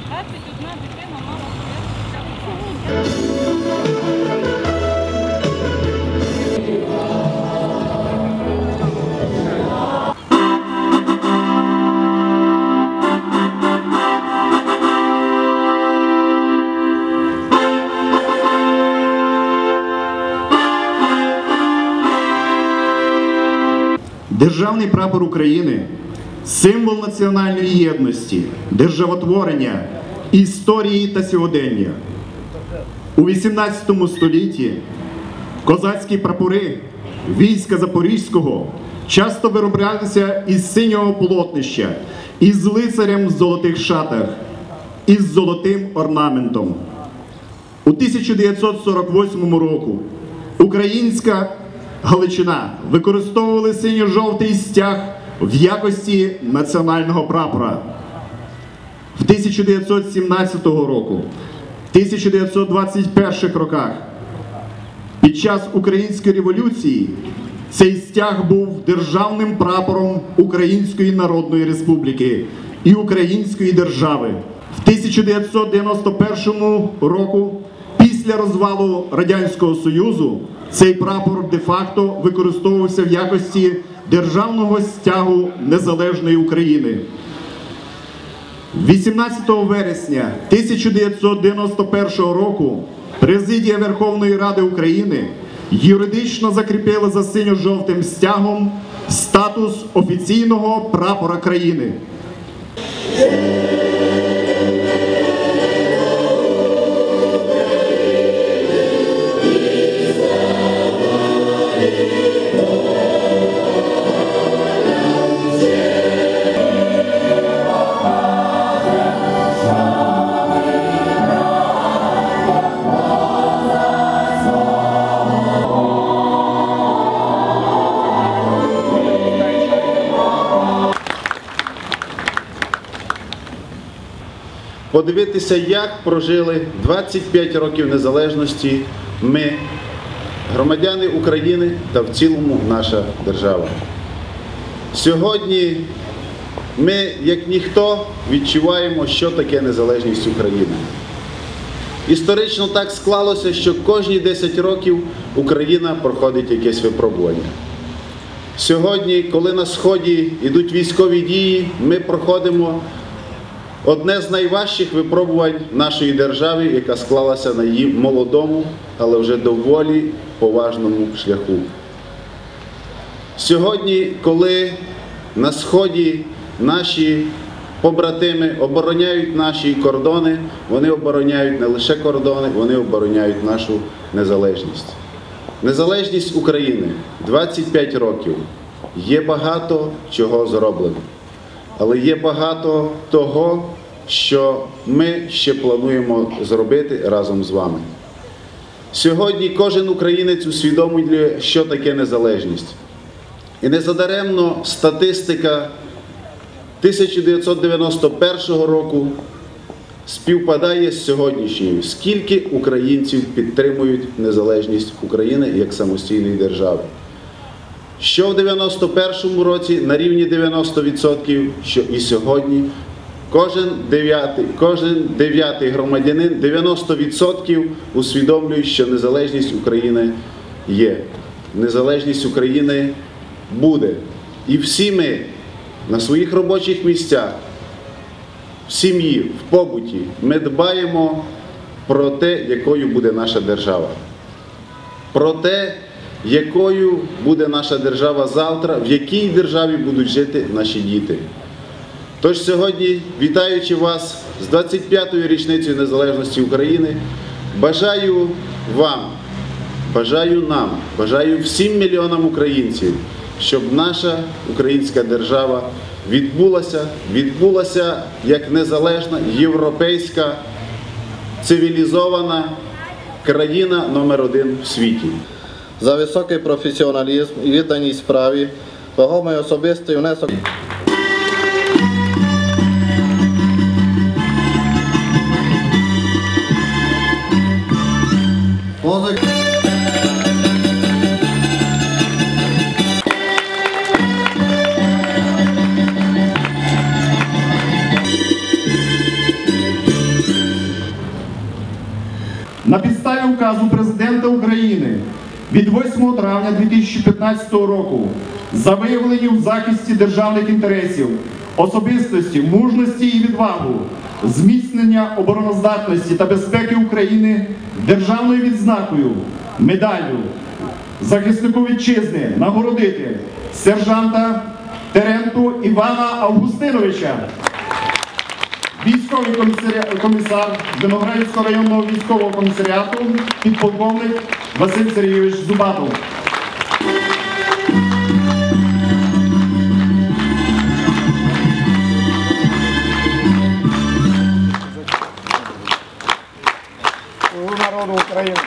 21 дитина мала смерть. Державний прапор України – символ національної єдності, державотворення, історії та сьогодення. У XVIII столітті козацькі прапори війська Запорізького часто вироблялися із синього полотнища, із лицарем в золотих шатах, із золотим орнаментом. У 1948 року українська Галичина використовували синьо-жовтий стяг в якості національного прапора. В 1917 року, 1921 роках, під час Української революції, цей стяг був державним прапором Української Народної Республіки і Української держави. В 1991 року, після розвалу Радянського Союзу, цей прапор де-факто використовувався в якості державного стягу незалежної України. 18 вересня 1991 року Президія Верховної Ради України юридично закріпила за синьо-жовтим стягом статус офіційного прапора країни. Подивитися, як прожили 25 років незалежності ми, громадяни України та в цілому наша держава. Сьогодні ми, як ніхто, відчуваємо, що таке незалежність України. Історично так склалося, що кожні 10 років Україна проходить якесь випробування. Сьогодні, коли на Сході йдуть військові дії, ми проходимо одне з найважчих випробувань нашої держави, яка склалася на її молодому, але вже доволі поважному шляху. Сьогодні, коли на Сході наші побратими обороняють наші кордони, вони обороняють не лише кордони, вони обороняють нашу незалежність. Незалежність України 25 років. Є багато чого зроблено. Але є багато того, що ми ще плануємо зробити разом з вами. Сьогодні кожен українець усвідомлює, що таке незалежність. І незадаремно статистика 1991 року співпадає з сьогоднішньою. Скільки українців підтримують незалежність України як самостійної держави. Що в 91-му році на рівні 90%, що і сьогодні кожен дев'ятий громадянин 90% усвідомлює, що незалежність України є. Незалежність України буде. І всі ми на своїх робочих місцях, в сім'ї, в побуті, ми дбаємо про те, якою буде наша держава. Про те, якою буде наша держава завтра, в якій державі будуть жити наші діти. Тож сьогодні, вітаючи вас з 25-ю річницею незалежності України, бажаю вам, бажаю нам, бажаю всім мільйонам українців, щоб наша українська держава відбулася як незалежна, європейська, цивілізована країна номер 1 в світі. За високий професіоналізм і відданість справі, вагомий особистий внесок. указу Президента України від 8 травня 2015 року за виявлені в захисті державних інтересів, особистості, мужності і відвагу, зміцнення обороноздатності та безпеки України державною відзнакою, медаллю захиснику вітчизни нагородити сержанта Теренту Івана Августиновича, військовий комісар Виноградівського районного військового комісаріату, підполковник Василь Сергійович Зубатов. Народу України.